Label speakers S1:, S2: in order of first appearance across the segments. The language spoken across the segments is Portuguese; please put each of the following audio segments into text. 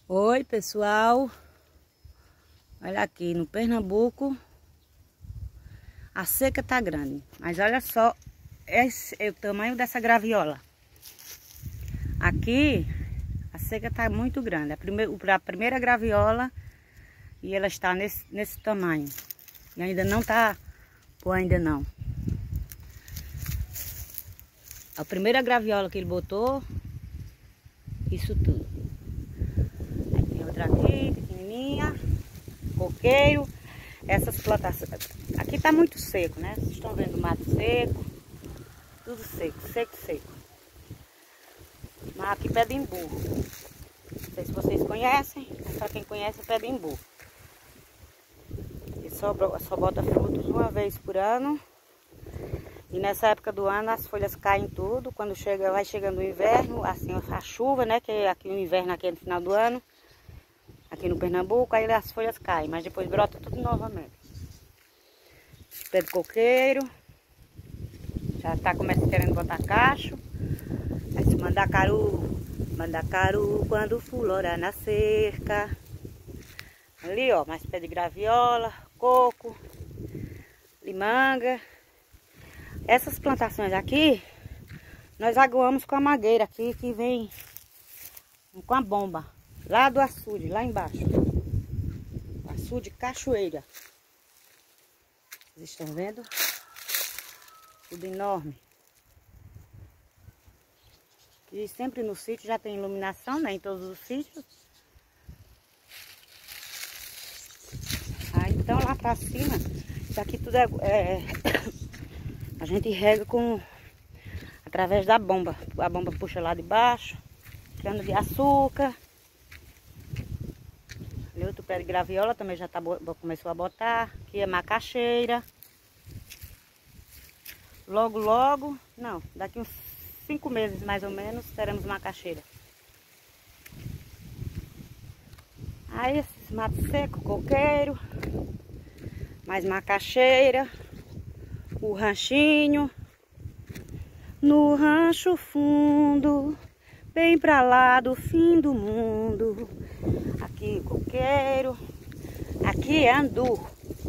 S1: Oi, pessoal. Olha aqui, no Pernambuco a seca tá grande, mas olha só, esse é o tamanho dessa graviola. Aqui a seca tá muito grande, a primeira graviola, e ela está nesse tamanho. E ainda não tá, ainda não. A primeira graviola que ele botou, isso tudo. Aí tem outra aqui, pequenininha, coqueiro. Essas plantações, aqui tá muito seco, né? Vocês estão vendo o mato seco, tudo seco, seco. Mas aqui pé de imbu. Não sei se vocês conhecem, mas para quem conhece, é pé de imbu. Ele só bota frutos uma vez por ano. E nessa época do ano as folhas caem tudo. Quando vai chegando o inverno, assim a chuva, né? Que aqui o inverno aqui é no final do ano. Aqui no Pernambuco, aí as folhas caem, mas depois brota tudo novamente. Pé de coqueiro. Já tá começando querendo botar cacho. Esse mandacaru quando fulora na cerca. Ali, ó, mais pé de graviola, coco, limanga. Essas plantações aqui, nós aguamos com a mangueira aqui, que vem com a bomba. Lá do açude, lá embaixo. Açude Cachoeira. Vocês estão vendo? Tudo enorme. E sempre no sítio já tem iluminação, né? Em todos os sítios. Ah, então lá pra cima, isso aqui tudo a gente rega através da bomba. A bomba puxa lá de baixo. Cana de açúcar. Ali outro pé de graviola também já começou a botar. Aqui é macaxeira. Logo, não, daqui uns 5 meses mais ou menos, teremos macaxeira. Aí esses matos secos, coqueiro, mais macaxeira, o ranchinho. No rancho fundo, bem pra lá do fim do mundo. Aqui coqueiro, aqui é andu.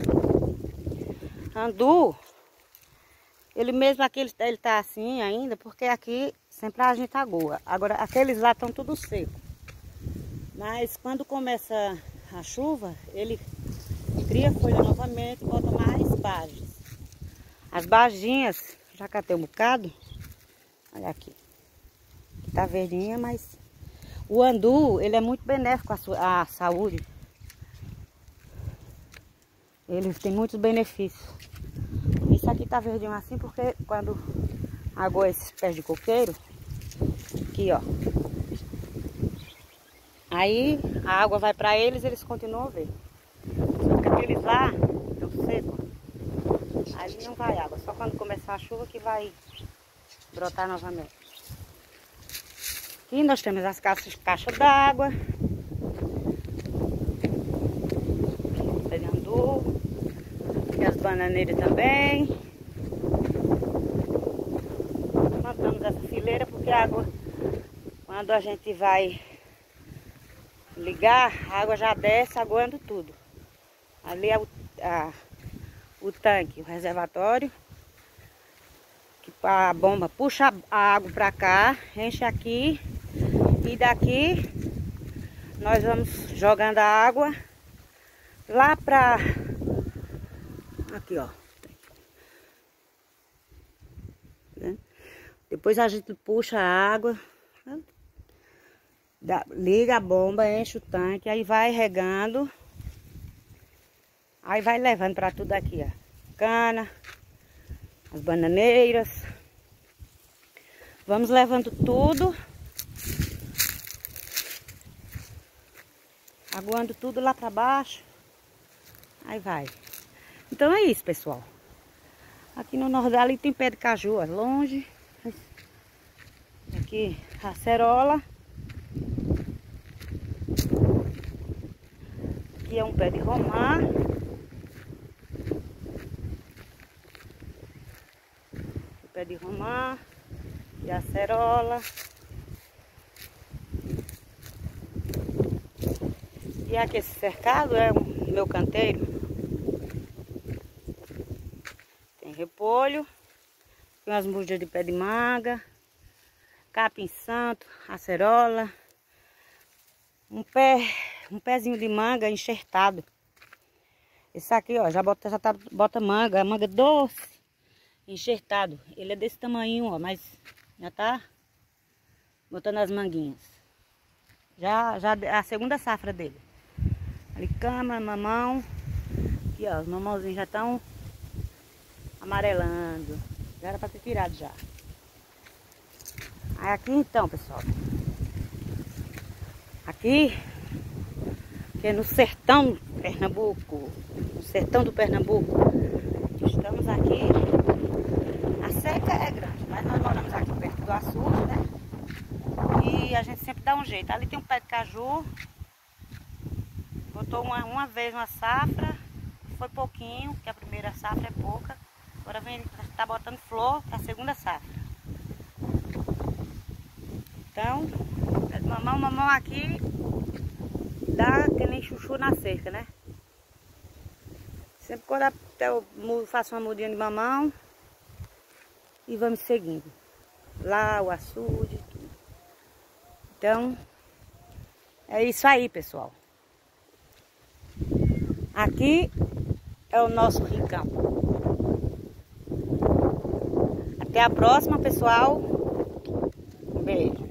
S1: Andu, ele mesmo aqui ele tá assim ainda, porque aqui sempre a gente agoa. Agora aqueles lá estão tudo seco. Mas quando começa a chuva, ele cria folha novamente, bota mais bages. As baginhas, já catei um bocado. Olha aqui. Aqui tá verdinha, mas o andu, ele é muito benéfico à saúde. Ele tem muitos benefícios. Isso aqui tá verdinho assim porque quando agoa esses pés de coqueiro, aqui ó, aí a água vai para eles continuam verdes. Só que aqueles lá estão secos, ali não vai água, só quando começar a chuva que vai brotar novamente. Aqui nós temos as caixas d'água, pé de andu, e as bananeiras também. Plantamos essa fileira porque a água, quando a gente vai ligar, a água já desce aguando tudo. Ali é o tanque, o reservatório, que a bomba puxa a água para cá, enche aqui, e daqui nós vamos jogando a água lá para aqui, ó. Depois a gente puxa a água, liga a bomba, enche o tanque, aí vai regando, aí vai levando para tudo aqui, ó. Cana, as bananeiras. Vamos levando tudo, aguando tudo lá para baixo. Aí vai. Então é isso, pessoal. Aqui no Nordeste ali tem pé de caju, ó, longe. Aqui a acerola. Aqui é um pé de romã. O pé de romã e acerola. E aqui esse cercado é o meu canteiro. Tem repolho, tem umas mudas de pé de manga, capim santo, acerola, um pezinho de manga enxertado. Esse aqui, ó, bota manga, manga doce, enxertado. Ele é desse tamanho, ó, mas já tá botando as manguinhas. Já é a segunda safra dele. Alicama, mamão. Aqui, ó, os mamãozinhos já estão amarelando. Já era para ter tirado já. Aí aqui então, pessoal. Aqui, que é no sertão do Pernambuco. No sertão do Pernambuco. Estamos aqui. A seca é grande, mas nós moramos aqui perto do açude, né? E a gente sempre dá um jeito. Ali tem um pé de caju. Botou uma vez uma safra. Foi pouquinho, porque a primeira safra é pouca. Agora vem, tá botando flor para a segunda safra. Então, mamão aqui dá que nem chuchu na cerca, né? Sempre quando eu faço uma mudinha de mamão e vamos seguindo. Lá o açude, tudo. Então, é isso aí, pessoal. Aqui é o nosso rincão. Até a próxima, pessoal. Um beijo.